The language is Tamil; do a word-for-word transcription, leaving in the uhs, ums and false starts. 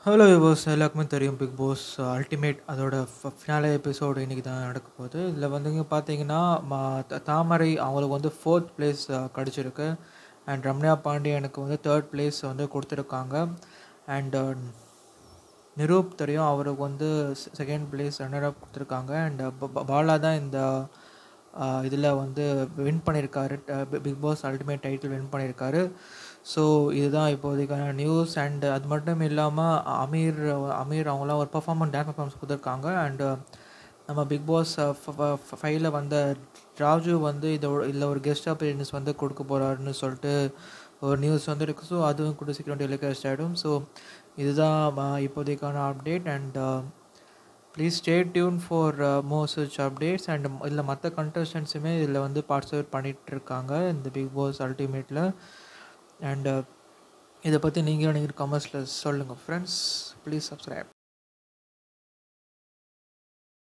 ஹலோ வியூவர்ஸ், எல்லாருக்குமே தெரியும் பிக் பாஸ் அல்டிமேட் அதோட ஃபினாலே எபிசோடு இன்றைக்கி தான் நடக்க போகுது. இதில் வந்துங்க பார்த்தீங்கன்னா ம- த- தாமரை அவங்களுக்கு வந்து ஃபோர்த் பிளேஸ் கிடச்சிருக்கு. அண்ட் ரம்யா பாண்டியனுக்கு வந்து தேர்ட் பிளேஸ் வந்து கொடுத்துருக்காங்க. அண்ட் நிரூப் தெரியும், அவருக்கு வந்து செகண்ட் பிளேஸ் ரன்னர் அப் கொடுத்துருக்காங்க. அண்ட் பாலா தான் இந்த இதில் வந்து வின் பண்ணியிருக்காரு, Bigg Boss Ultimate title win பண்ணியிருக்காரு. ஸோ இதுதான் இப்போதைக்கான நியூஸ். அண்ட் அது மட்டும் இல்லாமல் அமீர் அமீர் அவங்களாம் ஒரு பர்ஃபார்மன்ஸ் டான்ஸ் பர்ஃபார்மன்ஸ் கொடுத்துருக்காங்க. அண்டு நம்ம பிக் பாஸ் ஃபைவ்ல வந்த ராஜு வந்து இதோட இதில் ஒரு கெஸ்ட் அப்பியரன்ஸ் வந்து கொடுக்க போகிறாருன்னு சொல்லிட்டு ஒரு நியூஸ் வந்து இருக்குது. ஸோ அதுவும் கூட சீக்கிரம் டெலிகாஸ்ட் ஆகிடும். ஸோ இதுதான் ம- இப்போதைக்கான update. And please stay tune for more such updates. And இதில் மற்ற கண்டஸ்டன்ஸுமே இதில் வந்து பார்ட்டிசிபேட் பண்ணிகிட்டு இருக்காங்க இந்த பிக் பாஸ் அல்டிமேட்டில். அண்ட் இதை பற்றி நீங்கள் நீங்கள் கமெண்ட்ஸில் சொல்லுங்கள் ஃப்ரெண்ட்ஸ். Please subscribe.